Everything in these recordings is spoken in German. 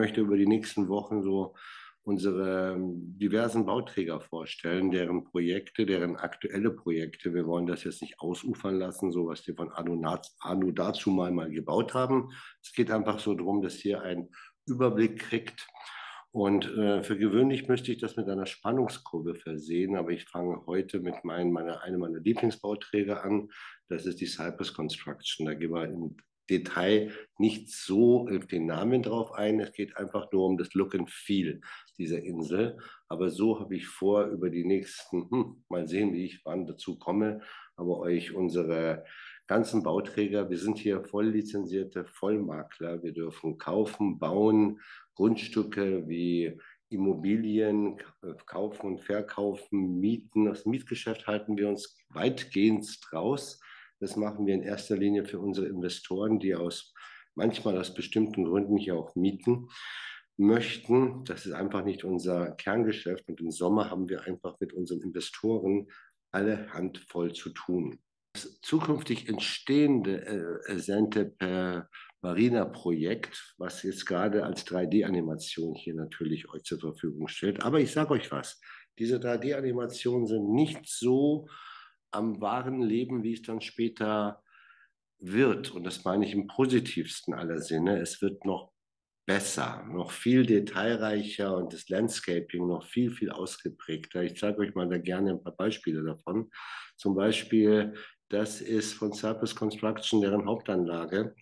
möchte über die nächsten Wochen so unsere diversen Bauträger vorstellen, deren Projekte, deren aktuelle Projekte. Wir wollen das jetzt nicht ausufern lassen, so was die von Anno dazu mal gebaut haben. Es geht einfach so darum, dass ihr einen Überblick kriegt. Und für gewöhnlich müsste ich das mit einer Spannungskurve versehen, aber ich fange heute mit einem meiner Lieblingsbauträger an. Das ist die Cypress Construction. Da gehen wir im Detail nicht so auf den Namen drauf ein. Es geht einfach nur um das Look and Feel dieser Insel. Aber so habe ich vor, über die nächsten, mal sehen, wie ich wann dazu komme, aber euch unsere ganzen Bauträger, wir sind hier voll lizenzierte Vollmakler. Wir dürfen kaufen, bauen, Grundstücke wie Immobilien kaufen und verkaufen, mieten. Das Mietgeschäft halten wir uns weitgehend raus. Das machen wir in erster Linie für unsere Investoren, die manchmal aus bestimmten Gründen hier auch mieten möchten. Das ist einfach nicht unser Kerngeschäft. Und im Sommer haben wir einfach mit unseren Investoren alle handvoll zu tun. Das zukünftig entstehende Ascente per Marina-Projekt, was jetzt gerade als 3D-Animation hier natürlich euch zur Verfügung stellt. Aber ich sage euch was, diese 3D-Animationen sind nicht so am wahren Leben, wie es dann später wird. Und das meine ich im positivsten aller Sinne. Es wird noch besser, noch viel detailreicher und das Landscaping noch viel, viel ausgeprägter. Ich zeige euch mal da gerne ein paar Beispiele davon. Zum Beispiel, das ist von Cypress Construction, deren Hauptanlage.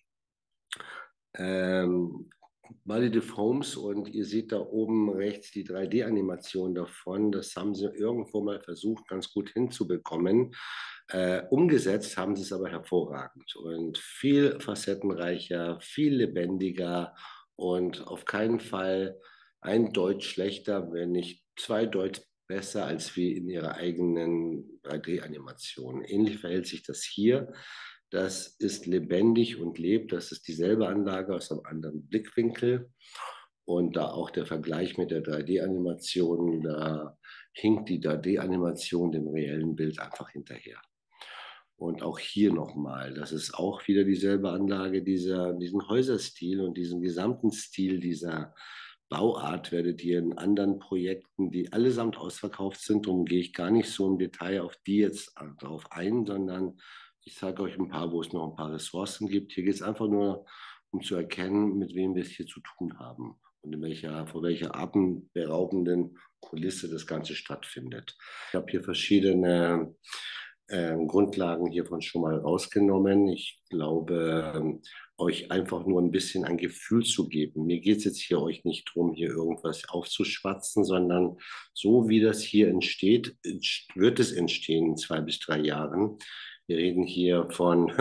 Validative Homes, und ihr seht da oben rechts die 3D-Animation davon. Das haben sie irgendwo mal versucht, ganz gut hinzubekommen. Umgesetzt haben sie es aber hervorragend und viel facettenreicher, viel lebendiger und auf keinen Fall ein Deut schlechter, wenn nicht zwei Deut besser als wie in ihrer eigenen 3D-Animation. Ähnlich verhält sich das hier. Das ist lebendig und lebt. Das ist dieselbe Anlage aus einem anderen Blickwinkel. Und da auch der Vergleich mit der 3D-Animation, da hinkt die 3D-Animation dem reellen Bild einfach hinterher. Und auch hier nochmal, das ist auch wieder dieselbe Anlage, diesen Häuserstil und diesen gesamten Stil dieser Bauart werdet ihr in anderen Projekten, die allesamt ausverkauft sind. Darum gehe ich gar nicht so im Detail auf die jetzt drauf ein, sondern ich zeige euch ein paar, wo es noch ein paar Ressourcen gibt. Hier geht es einfach nur, um zu erkennen, mit wem wir es hier zu tun haben und vor welcher atemberaubenden Kulisse das Ganze stattfindet. Ich habe hier verschiedene Grundlagen hiervon schon mal rausgenommen. Ich glaube, euch einfach nur ein bisschen ein Gefühl zu geben. Mir geht es jetzt hier euch nicht darum, hier irgendwas aufzuschwatzen, sondern so wie das hier entsteht, wird es entstehen in 2 bis 3 Jahren. Wir reden hier von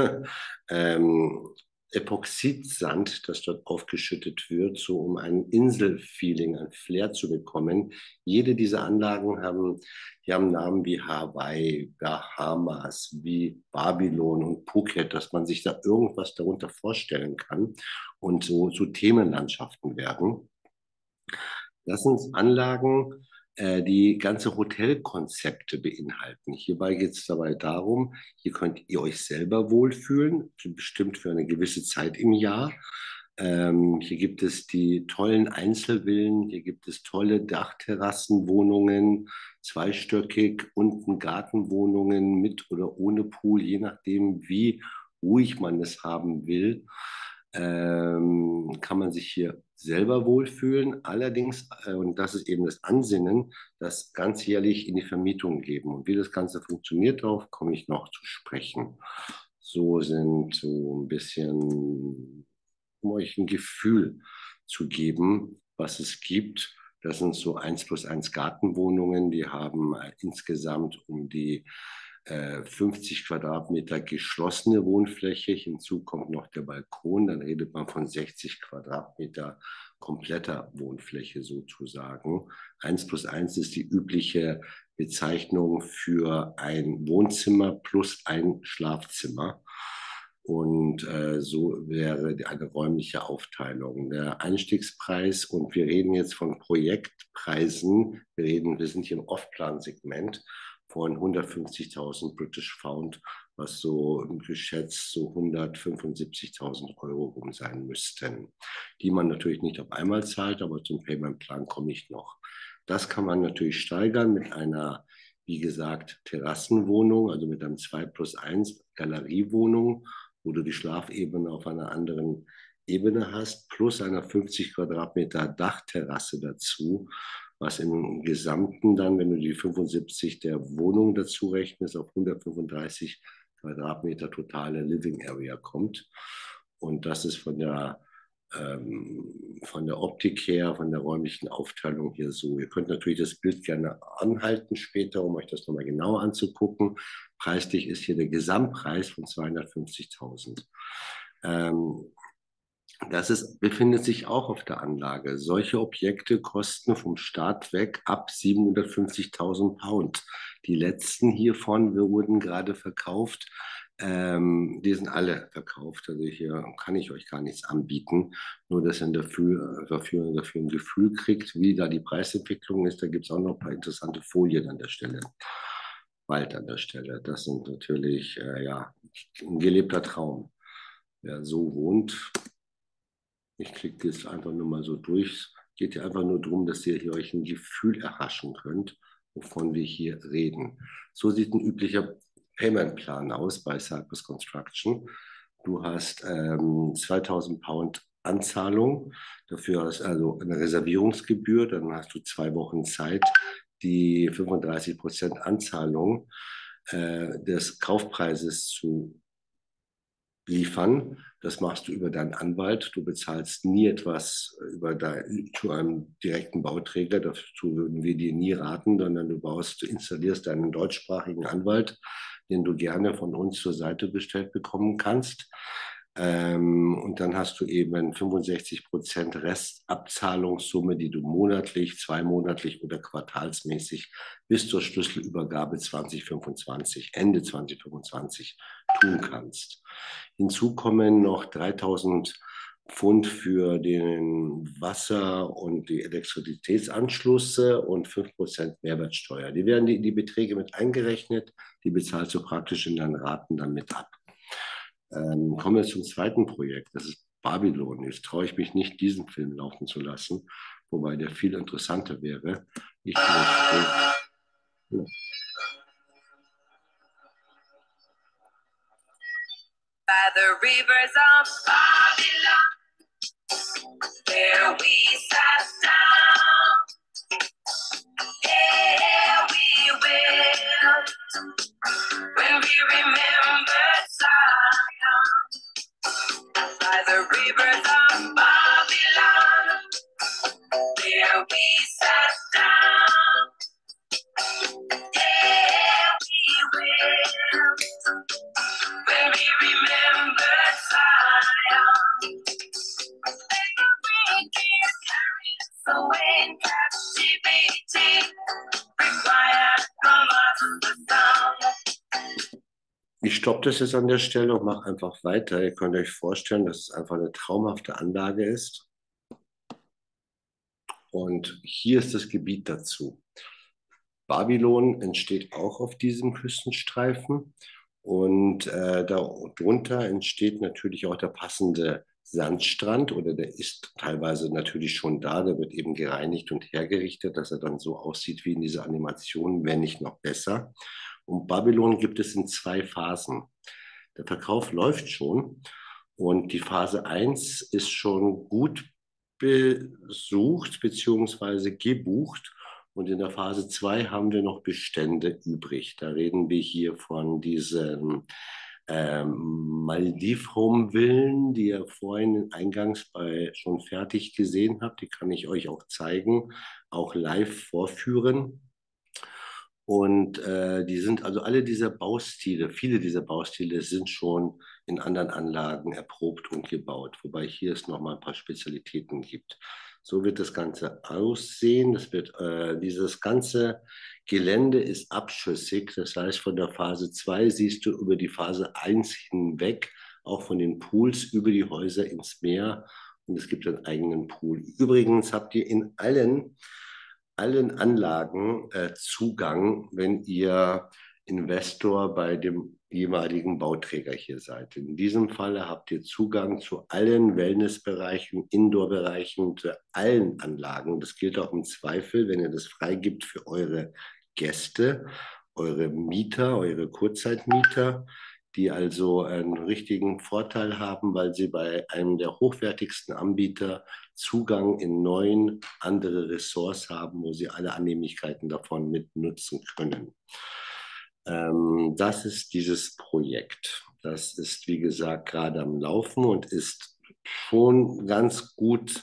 Epoxidsand, das dort aufgeschüttet wird, so um ein Inselfeeling, ein Flair zu bekommen. Jede dieser Anlagen haben Namen wie Hawaii, Bahamas, wie Babylon und Phuket, dass man sich da irgendwas darunter vorstellen kann und so Themenlandschaften werden. Das sind Anlagen, die ganze Hotelkonzepte beinhalten. Hierbei geht es dabei darum, hier könnt ihr euch selber wohlfühlen, bestimmt für eine gewisse Zeit im Jahr. Hier gibt es die tollen Einzelvillen, hier gibt es tolle Dachterrassenwohnungen, zweistöckig, unten Gartenwohnungen mit oder ohne Pool, je nachdem, wie ruhig man es haben will. Kann man sich hier selber wohlfühlen. Allerdings, und das ist eben das Ansinnen, das ganzjährlich in die Vermietung geben. Und wie das Ganze funktioniert, darauf komme ich noch zu sprechen. So ein bisschen, um euch ein Gefühl zu geben, was es gibt. Das sind so 1+1 Gartenwohnungen, die haben insgesamt um die 50 Quadratmeter geschlossene Wohnfläche. Hinzu kommt noch der Balkon. Dann redet man von 60 Quadratmeter kompletter Wohnfläche sozusagen. 1+1 ist die übliche Bezeichnung für ein Wohnzimmer plus ein Schlafzimmer. Und so wäre eine räumliche Aufteilung. Der Einstiegspreis, und wir reden jetzt von Projektpreisen, wir sind hier im Off-Plan-Segment, von 150.000 British Pound, was so geschätzt so 175.000 Euro rum sein müssten, die man natürlich nicht auf einmal zahlt, aber zum Payment-Plan komme ich noch. Das kann man natürlich steigern mit einer, wie gesagt, Terrassenwohnung, also mit einem 2+1 Galeriewohnung, wo du die Schlafebene auf einer anderen Ebene hast, plus einer 50 Quadratmeter Dachterrasse dazu, was im Gesamten dann, wenn du die 75 der Wohnung dazu rechnest, auf 135 Quadratmeter totale Living Area kommt. Und das ist von der Optik her, von der räumlichen Aufteilung hier so. Ihr könnt natürlich das Bild gerne anhalten später, um euch das nochmal genauer anzugucken. Preislich ist hier der Gesamtpreis von 250.000. Befindet sich auch auf der Anlage. Solche Objekte kosten vom Start weg ab 750.000 Pound. Die letzten hiervon wurden gerade verkauft. Die sind alle verkauft. Also hier kann ich euch gar nichts anbieten. Nur, dass ihr dafür ein Gefühl kriegt, wie da die Preisentwicklung ist. Da gibt es auch noch ein paar interessante Folien an der Stelle. Bald an der Stelle. Das sind natürlich ja, ein gelebter Traum. Wer so wohnt, ich klicke jetzt einfach nur mal so durch. Es geht ja einfach nur darum, dass ihr hier euch ein Gefühl erhaschen könnt, wovon wir hier reden. So sieht ein üblicher Payment-Plan aus bei Cypress Construction. Du hast 2.000 Pound Anzahlung, dafür hast also eine Reservierungsgebühr, dann hast du 2 Wochen Zeit, die 35% Anzahlung des Kaufpreises zu liefern. Das machst du über deinen Anwalt. Du bezahlst nie etwas zu einem direkten Bauträger. Dazu würden wir dir nie raten, sondern du installierst einen deutschsprachigen Anwalt, den du gerne von uns zur Seite gestellt bekommen kannst. Und dann hast du eben 65% Restabzahlungssumme, die du monatlich, zweimonatlich oder quartalsmäßig bis zur Schlüsselübergabe 2025, Ende 2025 tun kannst. Hinzu kommen noch 3.000 Pfund für den Wasser- und die Elektrizitätsanschlüsse und 5% Mehrwertsteuer. Die werden in die Beträge mit eingerechnet, die bezahlst du praktisch in deinen Raten dann mit ab. Kommen wir zum zweiten Projekt, das ist Babylon. Jetzt traue ich mich nicht, diesen Film laufen zu lassen, wobei der viel interessanter wäre. Ich ja. By the rivers of Babylon, there we sat down, there we will, when we remembered Zion. By the rivers of Babylon, there we sat down, there we will, when we remember Zion. We can carry us away in captivity, required from us the sound. Ich stoppe das jetzt an der Stelle und mache einfach weiter. Ihr könnt euch vorstellen, dass es einfach eine traumhafte Anlage ist. Und hier ist das Gebiet dazu. Babylon entsteht auch auf diesem Küstenstreifen. Und darunter entsteht natürlich auch der passende Sandstrand, oder der ist teilweise natürlich schon da. Der wird eben gereinigt und hergerichtet, dass er dann so aussieht wie in dieser Animation, wenn nicht noch besser. Und Babylon gibt es in 2 Phasen. Der Verkauf läuft schon und die Phase 1 ist schon gut besucht bzw. gebucht. Und in der Phase 2 haben wir noch Bestände übrig. Da reden wir hier von diesen Maldiv-Home-Villen, die ihr vorhin eingangs schon fertig gesehen habt. Die kann ich euch auch zeigen, auch live vorführen. Und die sind also alle dieser Baustile, viele dieser Baustile sind schon in anderen Anlagen erprobt und gebaut, wobei hier es nochmal ein paar Spezialitäten gibt. So wird das Ganze aussehen. Dieses ganze Gelände ist abschüssig, das heißt, von der Phase 2 siehst du über die Phase 1 hinweg, auch von den Pools über die Häuser ins Meer, und es gibt einen eigenen Pool. Übrigens habt ihr in allen allen Anlagen Zugang, wenn ihr Investor bei dem jeweiligen Bauträger hier seid. In diesem Falle habt ihr Zugang zu allen Wellnessbereichen, Indoor-Bereichen, zu allen Anlagen. Das gilt auch im Zweifel, wenn ihr das freigibt für eure Gäste, eure Mieter, eure Kurzzeitmieter, die also einen richtigen Vorteil haben, weil sie bei einem der hochwertigsten Anbieter Zugang in 9 andere Ressorts haben, wo sie alle Annehmlichkeiten davon mitnutzen können. Das ist dieses Projekt. Das ist, wie gesagt, gerade am Laufen und ist schon ganz gut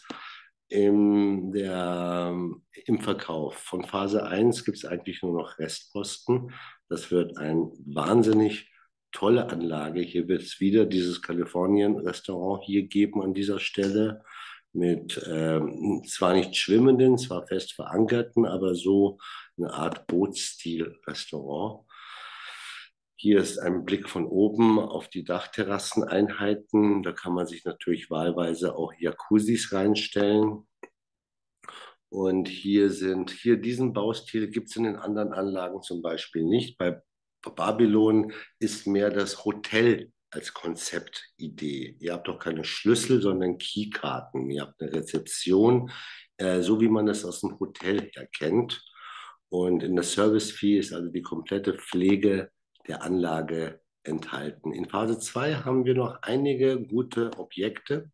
im Verkauf. Von Phase 1 gibt es eigentlich nur noch Restposten. Das wird eine wahnsinnig tolle Anlage. Hier wird es wieder dieses Kalifornien-Restaurant hier geben an dieser Stelle mit zwar nicht schwimmenden, zwar fest verankerten, aber so eine Art Bootsstil-Restaurant. Hier ist ein Blick von oben auf die Dachterrasseneinheiten. Da kann man sich natürlich wahlweise auch Jacuzzis reinstellen. Und hier diesen Baustil gibt es in den anderen Anlagen zum Beispiel nicht. Bei Babylon ist mehr das Hotel als Konzeptidee. Ihr habt doch keine Schlüssel, sondern Keykarten. Ihr habt eine Rezeption, so wie man das aus dem Hotel her kennt. Und in der Service-Fee ist also die komplette Pflege der Anlage enthalten. In Phase 2 haben wir noch einige gute Objekte.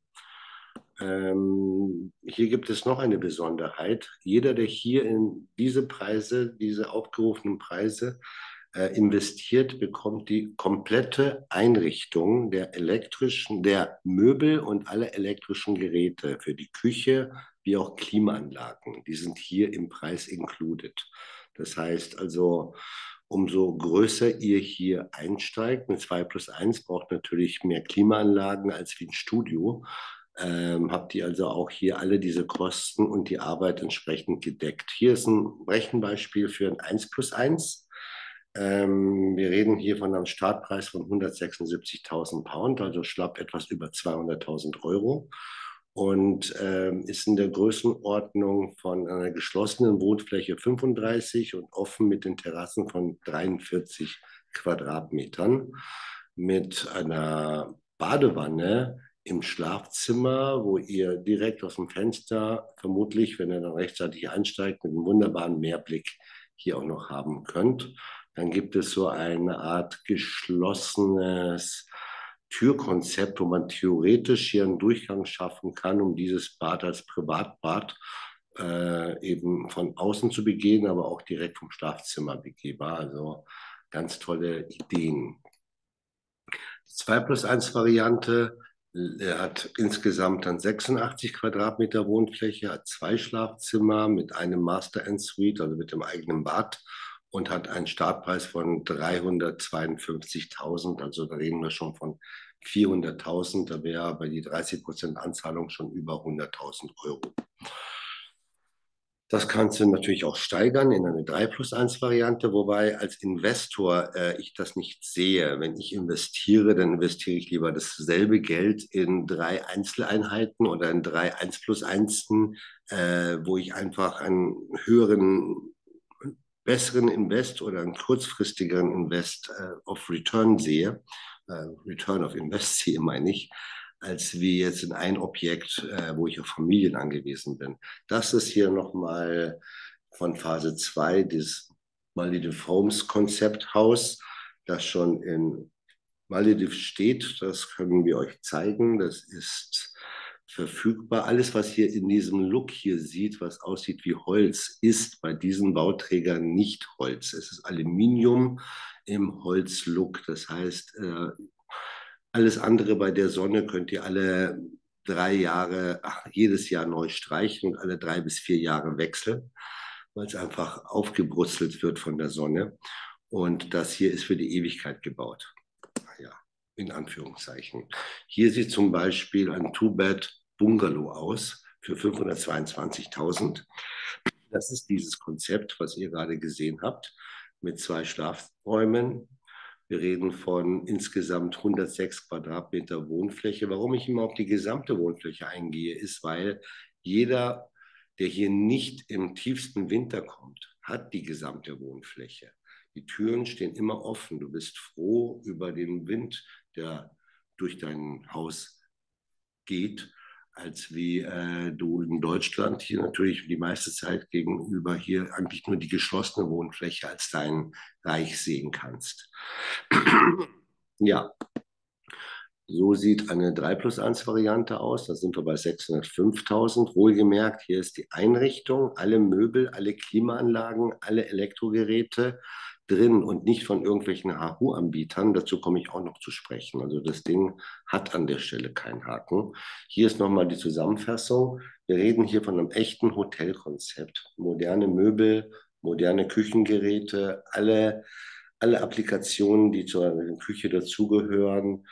Hier gibt es noch eine Besonderheit. Jeder, der hier in diese Preise, diese aufgerufenen Preise investiert, bekommt die komplette Einrichtung der Möbel und alle elektrischen Geräte für die Küche wie auch Klimaanlagen. Die sind hier im Preis included. Das heißt also, umso größer ihr hier einsteigt, eine 2+1 braucht natürlich mehr Klimaanlagen als wie ein Studio, habt ihr also auch hier alle diese Kosten und die Arbeit entsprechend gedeckt. Hier ist ein Rechenbeispiel für ein 1+1. Wir reden hier von einem Startpreis von 176.000 Pound, also schlapp etwas über 200.000 Euro. Und ist in der Größenordnung von einer geschlossenen Wohnfläche 35 und offen mit den Terrassen von 43 Quadratmetern mit einer Badewanne im Schlafzimmer, wo ihr direkt aus dem Fenster, vermutlich, wenn ihr dann rechtzeitig einsteigt, mit einem wunderbaren Meerblick hier auch noch haben könnt. Dann gibt es so eine Art geschlossenes Türkonzept, wo man theoretisch hier einen Durchgang schaffen kann, um dieses Bad als Privatbad eben von außen zu begehen, aber auch direkt vom Schlafzimmer begehbar. Also ganz tolle Ideen. Die 2+1 Variante hat insgesamt dann 86 Quadratmeter Wohnfläche, hat 2 Schlafzimmer mit einem Master Ensuite, also mit dem eigenen Bad und hat einen Startpreis von 352.000. Also da reden wir schon von 400.000. Da wäre bei die 30% Anzahlung schon über 100.000 Euro. Das kannst du natürlich auch steigern in eine 3+1 Variante, wobei als Investor ich das nicht sehe. Wenn ich investiere, dann investiere ich lieber dasselbe Geld in 3 Einzeleinheiten oder in 3 1+1, wo ich einfach einen höheren, besseren Invest oder einen kurzfristigeren Invest of Return sehe. Return of Invest sehe, meine ich, als wie jetzt in ein Objekt, wo ich auf Familien angewiesen bin. Das ist hier nochmal von Phase 2, das Maledive Homes Konzepthaus, das schon in Maledive steht. Das können wir euch zeigen. Das ist verfügbar. Alles, was ihr in diesem Look hier sieht, was aussieht wie Holz, ist bei diesen Bauträgern nicht Holz. Es ist Aluminium im Holzlook. Das heißt, alles andere bei der Sonne könnt ihr alle 3 Jahre, jedes Jahr neu streichen und alle 3 bis 4 Jahre wechseln, weil es einfach aufgebrutzelt wird von der Sonne. Und das hier ist für die Ewigkeit gebaut. Ja, in Anführungszeichen. Hier sieht zum Beispiel ein Two-Bed-Bungalow aus für 522.000. Das ist dieses Konzept, was ihr gerade gesehen habt, mit 2 Schlafräumen. Wir reden von insgesamt 106 Quadratmeter Wohnfläche. Warum ich immer auf die gesamte Wohnfläche eingehe, ist, weil jeder der hier nicht im tiefsten Winter kommt, hat die gesamte Wohnfläche. Die Türen stehen immer offen. Du bist froh über den Wind, der durch dein Haus geht, als wie du in Deutschland hier natürlich die meiste Zeit gegenüber hier eigentlich nur die geschlossene Wohnfläche als dein Reich sehen kannst. Ja, so sieht eine 3 plus 1 Variante aus. Da sind wir bei 605.000. Wohlgemerkt, hier ist die Einrichtung, alle Möbel, alle Klimaanlagen, alle Elektrogeräte drin und nicht von irgendwelchen HU-Anbietern. Dazu komme ich auch noch zu sprechen. Also das Ding hat an der Stelle keinen Haken. Hier ist nochmal die Zusammenfassung. Wir reden hier von einem echten Hotelkonzept. Moderne Möbel, moderne Küchengeräte, alle Applikationen, die zur Küche dazugehören,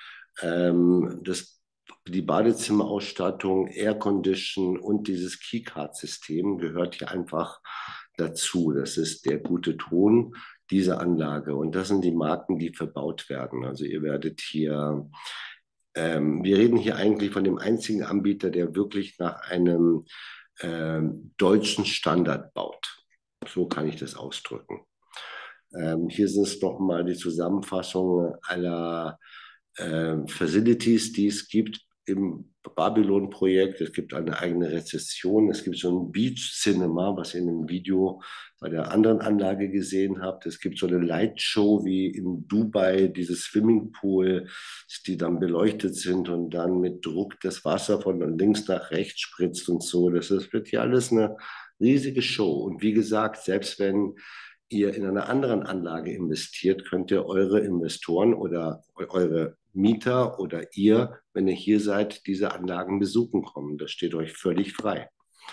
die Badezimmerausstattung, Aircondition und dieses Keycard-System gehört hier einfach dazu. Das ist der gute Ton dieser Anlage. Und das sind die Marken, die verbaut werden. Also ihr werdet hier, wir reden hier eigentlich von dem einzigen Anbieter, der wirklich nach einem deutschen Standard baut. So kann ich das ausdrücken. Hier sind es nochmal die Zusammenfassung aller Facilities, die es gibt im Babylon-Projekt. Es gibt eine eigene Rezession. Es gibt so ein Beach Cinema, was ihr in dem Video bei der anderen Anlage gesehen habt. Es gibt so eine Lightshow wie in Dubai, diese Swimmingpool, die dann beleuchtet sind und dann mit Druck das Wasser von links nach rechts spritzt und so. Das wird hier alles eine riesige Show. Und wie gesagt, selbst wenn ihr in einer anderen Anlage investiert, könnt ihr eure Investoren oder eure Mieter oder ihr, wenn ihr hier seid, diese Anlagen besuchen kommen. Das steht euch völlig frei.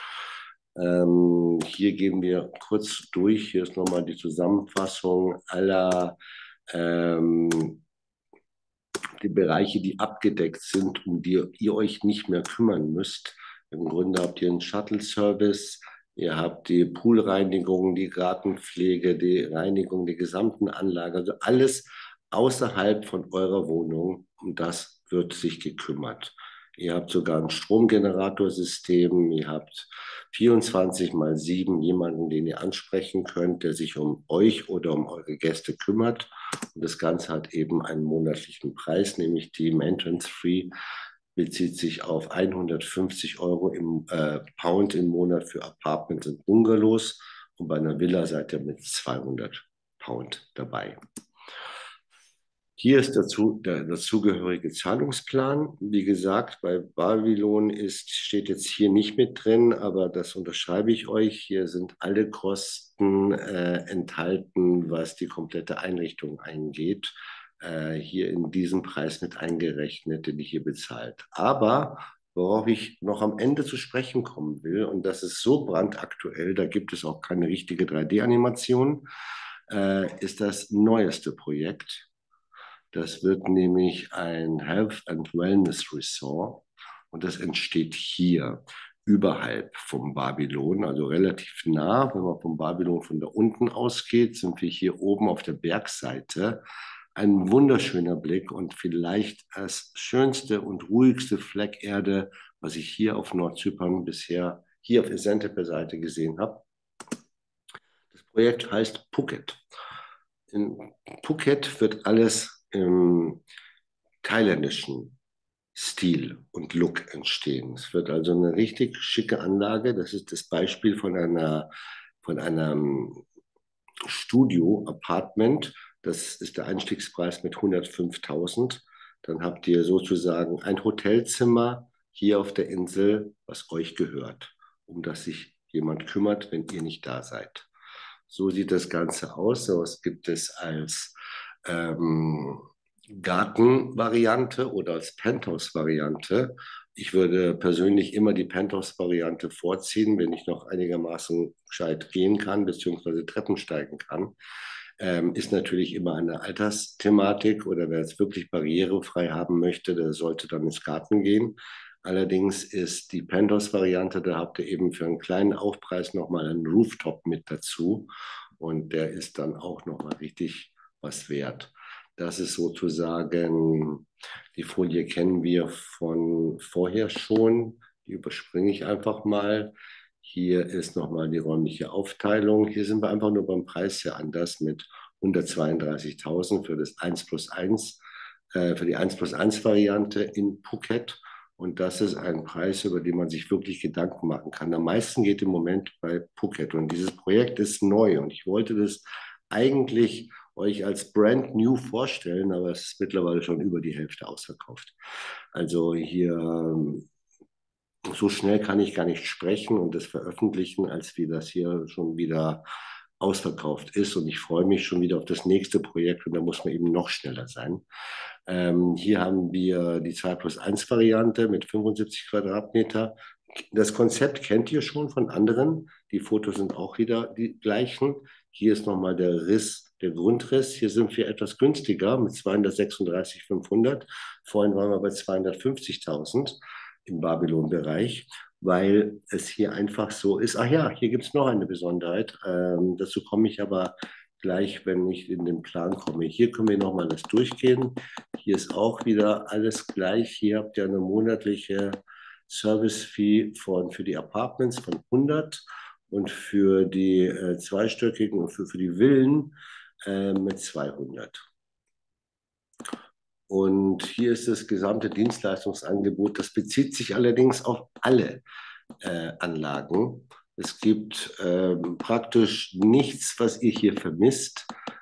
Hier gehen wir kurz durch. Hier ist nochmal die Zusammenfassung aller die Bereiche, die abgedeckt sind, um die ihr euch nicht mehr kümmern müsst. Im Grunde habt ihr einen Shuttle-Service, ihr habt die Poolreinigung, die Gartenpflege, die Reinigung der gesamten Anlage, also alles außerhalb von eurer Wohnung, um das wird sich gekümmert. Ihr habt sogar ein Stromgeneratorsystem, ihr habt 24x7 jemanden, den ihr ansprechen könnt, der sich um euch oder um eure Gäste kümmert. Und das Ganze hat eben einen monatlichen Preis, nämlich die Maintenance Fee bezieht sich auf 150 Euro Pound im Monat für Apartments und Bungalows. Und bei einer Villa seid ihr mit 200 Pound dabei. Hier ist der dazugehörige Zahlungsplan. Wie gesagt, bei Babylon steht jetzt hier nicht mit drin, aber das unterschreibe ich euch. Hier sind alle Kosten enthalten, was die komplette Einrichtung eingeht. Hier in diesem Preis mit eingerechnet, den ich hier bezahlt. Aber worauf ich noch am Ende zu sprechen kommen will, und das ist so brandaktuell, da gibt es auch keine richtige 3D-Animation, ist das neueste Projekt. Das wird nämlich ein Health and Wellness Resort und das entsteht hier überhalb vom Babylon, also relativ nah. Wenn man vom Babylon von da unten ausgeht, sind wir hier oben auf der Bergseite. Ein wunderschöner Blick und vielleicht das schönste und ruhigste Fleck Erde, was ich hier auf Nordzypern bisher hier auf Esentepä-Seite gesehen habe. Das Projekt heißt Phuket. In Phuket wird alles im thailändischen Stil und Look entstehen. Es wird also eine richtig schicke Anlage. Das ist das Beispiel von einem Studio-Apartment. Das ist der Einstiegspreis mit 105.000. Dann habt ihr sozusagen ein Hotelzimmer hier auf der Insel, was euch gehört, um das sich jemand kümmert, wenn ihr nicht da seid. So sieht das Ganze aus. Das gibt es als Gartenvariante oder als Penthouse-Variante. Ich würde persönlich immer die Penthouse-Variante vorziehen, wenn ich noch einigermaßen gescheit gehen kann, beziehungsweise Treppen steigen kann. Ist natürlich immer eine Altersthematik oder wer es wirklich barrierefrei haben möchte, der sollte dann ins Garten gehen. Allerdings ist die Penthouse-Variante, da habt ihr eben für einen kleinen Aufpreis nochmal einen Rooftop mit dazu und der ist dann auch nochmal richtig was wert. Das ist sozusagen, die Folie kennen wir von vorher schon, die überspringe ich einfach mal. Hier ist nochmal die räumliche Aufteilung. Hier sind wir einfach nur beim Preis sehr anders mit 132.000 für das 1 plus 1, für die 1 plus 1 Variante in Phuket. Und das ist ein Preis, über den man sich wirklich Gedanken machen kann. Am meisten geht im Moment bei Phuket. Und dieses Projekt ist neu. Und ich wollte das eigentlich euch als brand new vorstellen, aber es ist mittlerweile schon über die Hälfte ausverkauft. Also hier so schnell kann ich gar nicht sprechen und das veröffentlichen, als wie das hier schon wieder ausverkauft ist. Und ich freue mich schon wieder auf das nächste Projekt und da muss man eben noch schneller sein. Hier haben wir die 2 plus 1 Variante mit 75 Quadratmeter. Das Konzept kennt ihr schon von anderen. Die Fotos sind auch wieder die gleichen. Hier ist nochmal der Riss, der Grundriss. Hier sind wir etwas günstiger mit 236.500. Vorhin waren wir bei 250.000 im Babylon-Bereich, weil es hier einfach so ist. Ach ja, hier gibt es noch eine Besonderheit. Dazu komme ich aber gleich, wenn ich in den Plan komme. Hier können wir nochmal das durchgehen. Hier ist auch wieder alles gleich. Hier habt ihr eine monatliche Service-Fee für die Apartments von 100 und für die zweistöckigen und für die Villen mit 200. Und hier ist das gesamte Dienstleistungsangebot. Das bezieht sich allerdings auf alle Anlagen. Es gibt praktisch nichts, was ihr hier vermisst.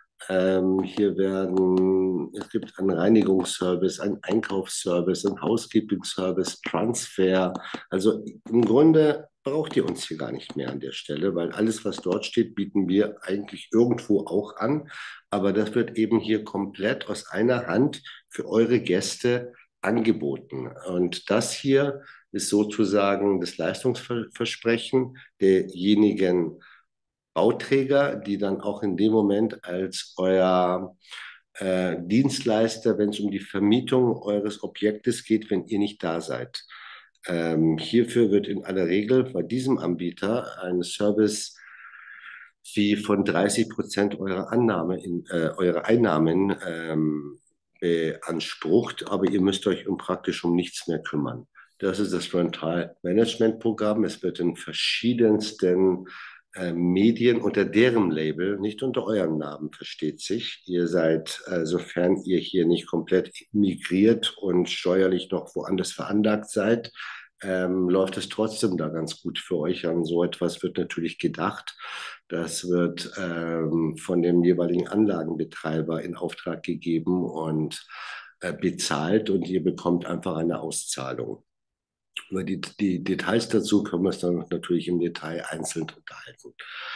Es gibt einen Reinigungsservice, einen Einkaufsservice, einen Housekeeping-Service, Transfer. Also im Grunde braucht ihr uns hier gar nicht mehr an der Stelle, weil alles, was dort steht, bieten wir eigentlich irgendwo auch an. Aber das wird eben hier komplett aus einer Hand für eure Gäste angeboten. Und das hier ist sozusagen das Leistungsversprechen derjenigen Bauträger, die dann auch in dem Moment als euer Dienstleister, wenn es um die Vermietung eures Objektes geht, wenn ihr nicht da seid. Hierfür wird in aller Regel bei diesem Anbieter ein Service Fee von 30% eurer Einnahmen beansprucht, aber ihr müsst euch praktisch um nichts mehr kümmern. Das ist das Rental Management Programm. Es wird in verschiedensten Medien unter deren Label, nicht unter eurem Namen, versteht sich. Ihr seid, sofern ihr hier nicht komplett migriert und steuerlich noch woanders veranlagt seid, läuft es trotzdem da ganz gut für euch. An so etwas wird natürlich gedacht. Das wird von dem jeweiligen Anlagenbetreiber in Auftrag gegeben und bezahlt und ihr bekommt einfach eine Auszahlung. Über die Details dazu können wir uns dann natürlich im Detail einzeln unterhalten.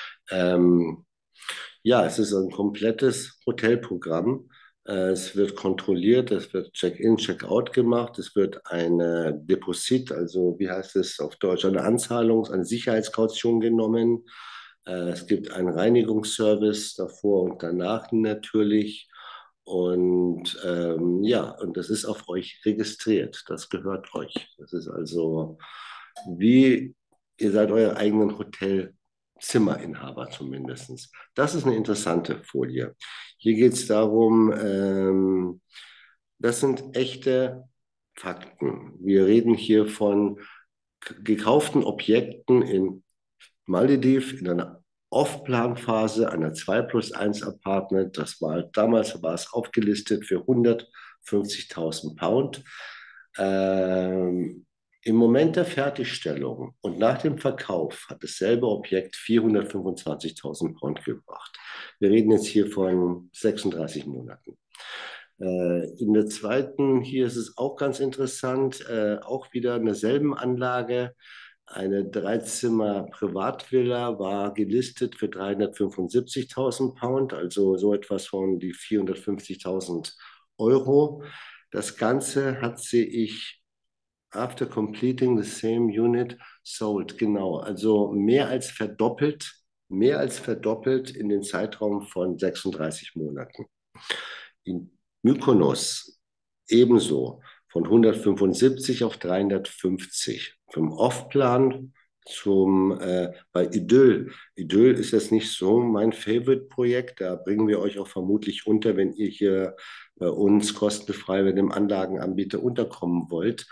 Ja, es ist ein komplettes Hotelprogramm. Es wird kontrolliert, es wird Check-in, Check-out gemacht, es wird eine Deposit, also wie heißt es auf Deutsch, eine Anzahlung, eine Sicherheitskaution genommen. Es gibt einen Reinigungsservice davor und danach natürlich. Und ja, und das ist auf euch registriert. Das gehört euch. Das ist also wie ihr seid euer eigenen Hotelzimmerinhaber zumindest. Das ist eine interessante Folie. Hier geht es darum, das sind echte Fakten. Wir reden hier von gekauften Objekten in Malediv in einer Off-Plan-Phase einer 2 plus 1 Apartment. Damals war es aufgelistet für 150.000 Pound. Im Moment der Fertigstellung und nach dem Verkauf hat dasselbe Objekt 425.000 Pound gebracht. Wir reden jetzt hier von 36 Monaten. In der zweiten, hier ist es auch ganz interessant, auch wieder in derselben Anlage. Eine Dreizimmer-Privatvilla war gelistet für 375.000 Pound, also so etwas von die 450.000 Euro. Das Ganze hat ich after completing the same unit sold, genau, also mehr als verdoppelt in den Zeitraum von 36 Monaten. In Mykonos ebenso von 175 auf 350. Vom Off-Plan bei Idyll. Idyll ist jetzt nicht so mein Favorite-Projekt. Da bringen wir euch auch vermutlich unter, wenn ihr hier bei uns kostenfrei mit dem Anlagenanbieter unterkommen wollt.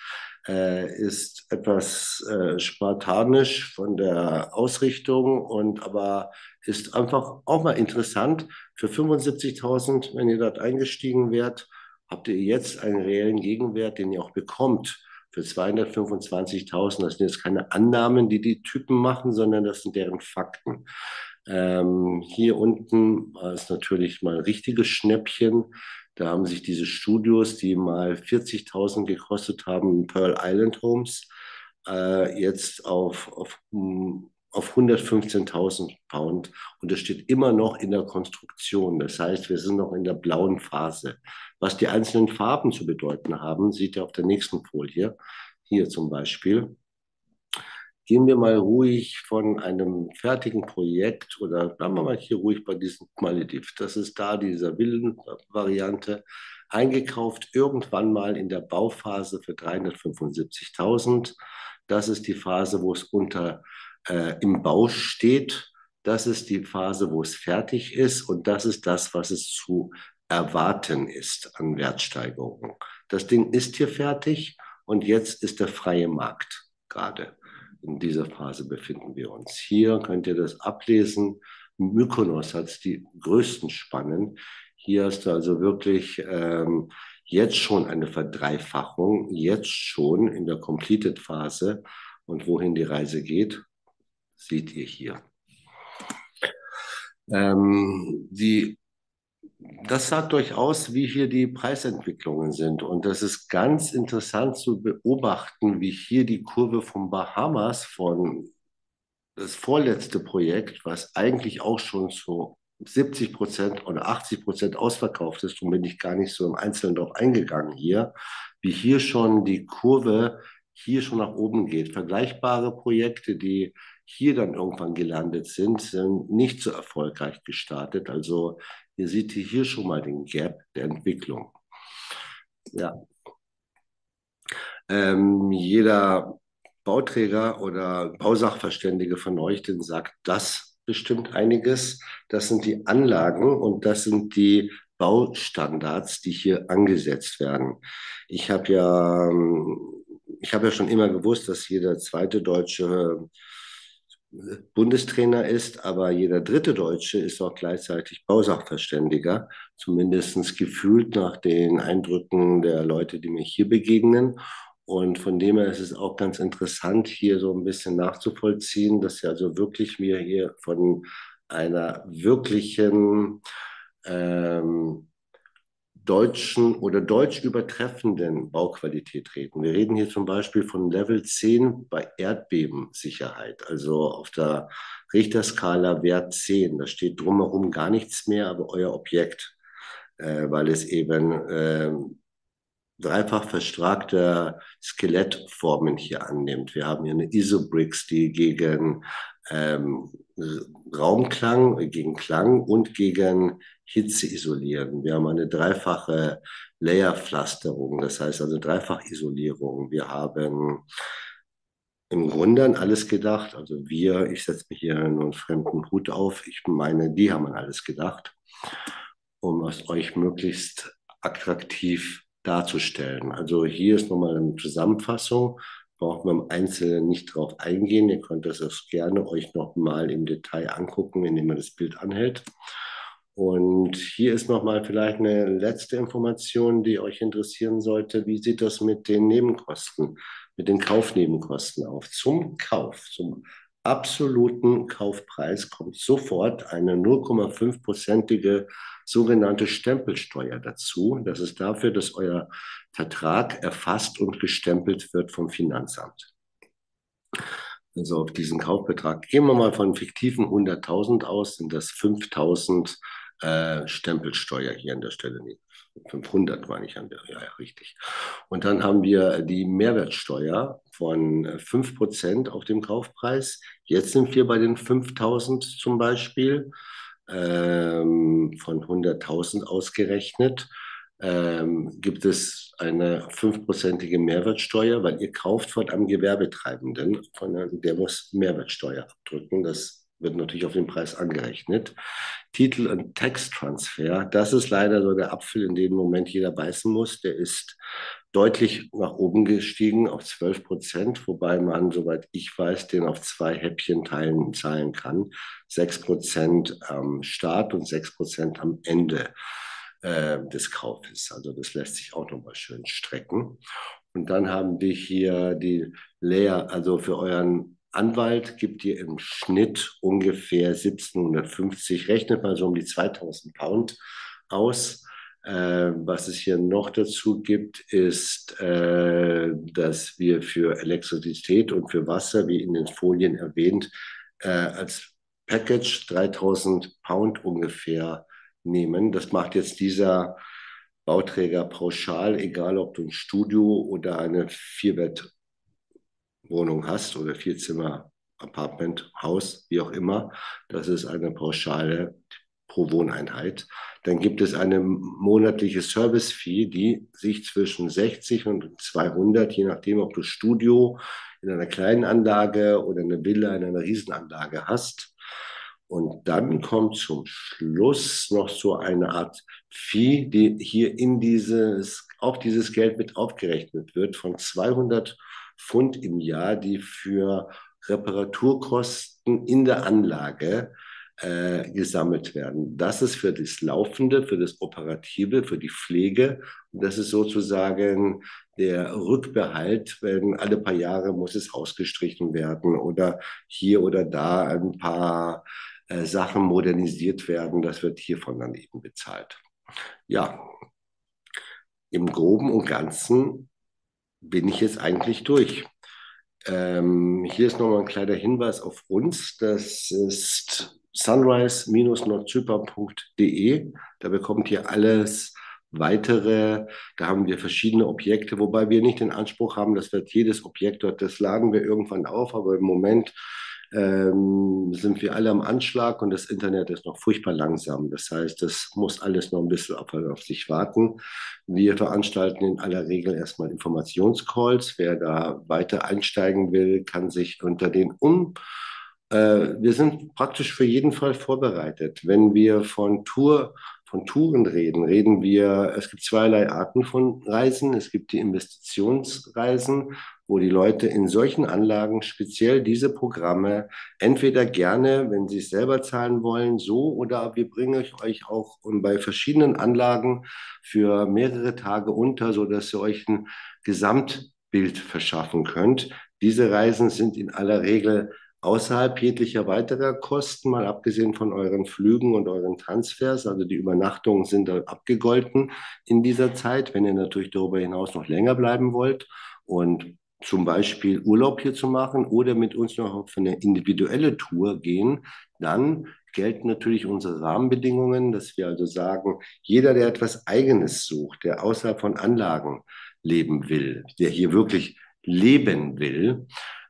ist etwas spartanisch von der Ausrichtung und aber ist einfach auch mal interessant. Für 75.000, wenn ihr dort eingestiegen wärt, habt ihr jetzt einen reellen Gegenwert, den ihr auch bekommt. Für 225.000, das sind jetzt keine Annahmen, die die Typen machen, sondern das sind deren Fakten. Hier unten war es natürlich mal ein richtiges Schnäppchen. Da haben sich diese Studios, die mal 40.000 gekostet haben, Pearl Island Homes, jetzt auf 115.000 Pound. Und das steht immer noch in der Konstruktion. Das heißt, wir sind noch in der blauen Phase. Was die einzelnen Farben zu bedeuten haben, seht ihr auf der nächsten Folie. Hier zum Beispiel. Gehen wir mal ruhig von einem fertigen Projekt oder bleiben wir mal hier ruhig bei diesem Malediv. Das ist da dieser Villenvariante, eingekauft irgendwann mal in der Bauphase für 375.000. Das ist die Phase, wo es im Bau steht. Das ist die Phase, wo es fertig ist. Und das ist das, was es zu erwarten ist an Wertsteigerungen. Das Ding ist hier fertig und jetzt ist der freie Markt gerade. In dieser Phase befinden wir uns. Hier könnt ihr das ablesen. Mykonos hat die größten Spannen. Hier hast du also wirklich jetzt schon eine Verdreifachung, jetzt schon in der Completed-Phase. Und wohin die Reise geht, seht ihr hier. Das sagt euch aus, wie hier die Preisentwicklungen sind. Und das ist ganz interessant zu beobachten, wie hier die Kurve von Bahamas, von das vorletzte Projekt, was eigentlich auch schon zu 70% oder 80% ausverkauft ist, und bin ich gar nicht so im Einzelnen darauf eingegangen hier, wie hier schon die Kurve hier schon nach oben geht. Vergleichbare Projekte, die hier dann irgendwann gelandet sind nicht so erfolgreich gestartet. Also ihr seht hier schon mal den Gap der Entwicklung. Ja. Jeder Bauträger oder Bausachverständige von euch, den sagt das bestimmt einiges. Das sind die Anlagen und das sind die Baustandards, die hier angesetzt werden. Ich habe ja schon immer gewusst, dass jeder zweite Deutsche Bundestrainer ist, aber jeder dritte Deutsche ist auch gleichzeitig Bausachverständiger, zumindest gefühlt nach den Eindrücken der Leute, die mir hier begegnen. Und von dem her ist es auch ganz interessant, hier so ein bisschen nachzuvollziehen, dass ja also wirklich wir hier von einer wirklichen deutschen oder deutsch übertreffenden Bauqualität reden. Wir reden hier zum Beispiel von Level 10 bei Erdbebensicherheit, also auf der Richterskala Wert 10. Da steht drumherum gar nichts mehr, aber euer Objekt, weil es eben dreifach verstrahlte Skelettformen hier annimmt. Wir haben hier eine Isobricks, die gegen Raumklang, gegen Klang und gegen Hitze isolieren. Wir haben eine dreifache Layerpflasterung, das heißt also Dreifachisolierung. Wir haben im Grunde an alles gedacht. Also ich setze mich hier nur einen fremden Hut auf. Ich meine, die haben an alles gedacht, um es euch möglichst attraktiv darzustellen. Also hier ist nochmal eine Zusammenfassung. Braucht man im Einzelnen nicht drauf eingehen. Ihr könnt das auch gerne euch nochmal im Detail angucken, indem man das Bild anhält. Und hier ist nochmal vielleicht eine letzte Information, die euch interessieren sollte. Wie sieht das mit den Nebenkosten, mit den Kaufnebenkosten auf? Zum absoluten Kaufpreis kommt sofort eine 0,5-prozentige sogenannte Stempelsteuer dazu. Das ist dafür, dass euer Vertrag erfasst und gestempelt wird vom Finanzamt. Also auf diesen Kaufbetrag, gehen wir mal von fiktiven 100.000 aus, sind das 5.000 Stempelsteuer hier an der Stelle. Nee, 500 meine ich an der, ja, richtig. Und dann haben wir die Mehrwertsteuer von 5% auf dem Kaufpreis. Jetzt sind wir bei den 5.000 zum Beispiel, von 100.000 ausgerechnet. Gibt es eine 5-prozentige Mehrwertsteuer, weil ihr kauft von einem Gewerbetreibenden, der muss Mehrwertsteuer abdrücken. Das wird natürlich auf den Preis angerechnet. Titel- und Texttransfer, das ist leider so der Apfel, in dem Moment jeder beißen muss. Der ist deutlich nach oben gestiegen auf 12%, wobei man, soweit ich weiß, den auf zwei Häppchen zahlen kann. 6% am Start und 6% am Ende des Kaufes. Also das lässt sich auch nochmal schön strecken. Und dann haben wir hier die Layer, also für euren Anwalt gibt ihr im Schnitt ungefähr 1750, rechnet mal so um die 2000 Pound aus. Was es hier noch dazu gibt, ist, dass wir für Elektrizität und für Wasser, wie in den Folien erwähnt, als Package 3000 Pound ungefähr nehmen. Das macht jetzt dieser Bauträger pauschal, egal ob du ein Studio oder eine Vierbett Wohnung hast oder Vierzimmer, Apartment, Haus, wie auch immer. Das ist eine Pauschale pro Wohneinheit. Dann gibt es eine monatliche Service-Fee, die sich zwischen 60 und 200, je nachdem, ob du Studio in einer kleinen Anlage oder eine Villa in einer Riesenanlage hast. Und dann kommt zum Schluss noch so eine Art Fee, die hier in auf dieses Geld mit aufgerechnet wird von 200 Pfund im Jahr, die für Reparaturkosten in der Anlage gesammelt werden. Das ist für das Laufende, für das Operative, für die Pflege. Und das ist sozusagen der Rückbehalt, wenn alle paar Jahre muss es ausgestrichen werden oder hier oder da ein paar Sachen modernisiert werden. Das wird hiervon dann eben bezahlt. Ja, im Groben und Ganzen bin ich jetzt eigentlich durch. Hier ist nochmal ein kleiner Hinweis auf uns. Das ist sunrise-nordzypern.de. Da bekommt ihr alles weitere. Da haben wir verschiedene Objekte, wobei wir nicht den Anspruch haben, dass wir jedes Objekt dort, das laden wir irgendwann auf, aber im Moment sind wir alle am Anschlag und das Internet ist noch furchtbar langsam. Das heißt, das muss alles noch ein bisschen auf sich warten. Wir veranstalten in aller Regel erstmal Informationscalls. Wer da weiter einsteigen will, kann sich unter den wir sind praktisch für jeden Fall vorbereitet. Wenn wir von Touren reden wir, es gibt zweierlei Arten von Reisen. Es gibt die Investitionsreisen, wo die Leute in solchen Anlagen speziell diese Programme entweder gerne, wenn sie es selber zahlen wollen, so oder wir bringen euch auch bei verschiedenen Anlagen für mehrere Tage unter, sodass ihr euch ein Gesamtbild verschaffen könnt. Diese Reisen sind in aller Regel außerhalb jeglicher weiterer Kosten, mal abgesehen von euren Flügen und euren Transfers. Also die Übernachtungen sind da abgegolten in dieser Zeit. Wenn ihr natürlich darüber hinaus noch länger bleiben wollt und zum Beispiel Urlaub hier zu machen oder mit uns noch auf eine individuelle Tour gehen, dann gelten natürlich unsere Rahmenbedingungen, dass wir also sagen, jeder, der etwas Eigenes sucht, der außerhalb von Anlagen leben will, der hier wirklich leben will,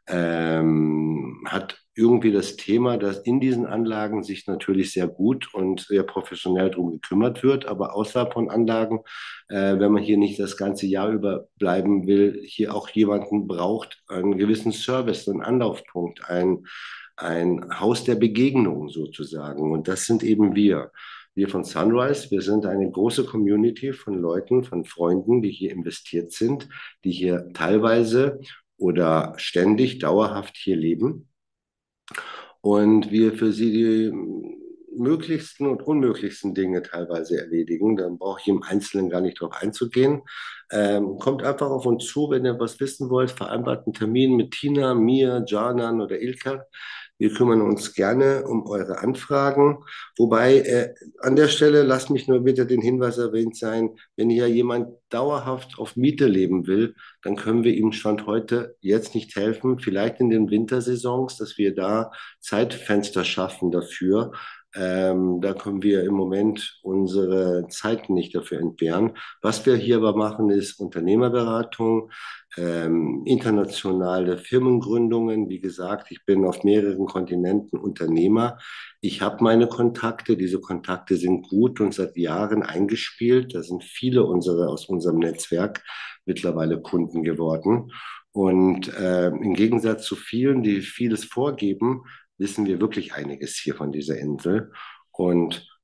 hat irgendwie das Thema, dass in diesen Anlagen sich natürlich sehr gut und sehr professionell drum gekümmert wird, aber außerhalb von Anlagen, wenn man hier nicht das ganze Jahr über bleiben will, hier auch jemanden braucht, einen gewissen Service, einen Anlaufpunkt, ein Haus der Begegnung sozusagen. Und das sind eben wir. Wir von Sunrise, wir sind eine große Community von Leuten, von Freunden, die hier investiert sind, die hier teilweise oder ständig, dauerhaft hier leben und wir für sie die möglichsten und unmöglichsten Dinge teilweise erledigen. Dann brauche ich im Einzelnen gar nicht drauf einzugehen. Kommt einfach auf uns zu, wenn ihr was wissen wollt. Vereinbart einen Termin mit Tina, mir, Janan oder Ilka. Wir kümmern uns gerne um eure Anfragen. Wobei an der Stelle lasst mich nur bitte den Hinweis erwähnt sein, wenn hier jemand dauerhaft auf Miete leben will, dann können wir ihm Stand heute jetzt nicht helfen. Vielleicht in den Wintersaisons, dass wir da Zeitfenster schaffen dafür. Da können wir im Moment unsere Zeiten nicht dafür entbehren. Was wir hier aber machen, ist Unternehmerberatung, internationale Firmengründungen. Wie gesagt, ich bin auf mehreren Kontinenten Unternehmer. Ich habe meine Kontakte. Diese Kontakte sind gut und seit Jahren eingespielt. Da sind viele aus unserem Netzwerk mittlerweile Kunden geworden. Und im Gegensatz zu vielen, die vieles vorgeben, wissen wir wirklich einiges hier von dieser Insel. Und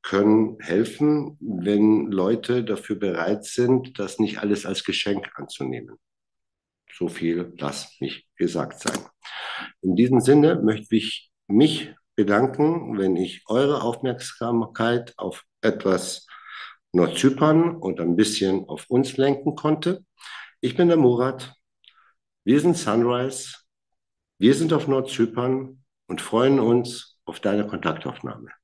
können helfen, wenn Leute dafür bereit sind, das nicht alles als Geschenk anzunehmen. So viel, lass mich gesagt sein. In diesem Sinne möchte ich mich bedanken, wenn ich eure Aufmerksamkeit auf etwas Nordzypern und ein bisschen auf uns lenken konnte. Ich bin der Murat, wir sind Sunrise, wir sind auf Nordzypern und freuen uns auf deine Kontaktaufnahme.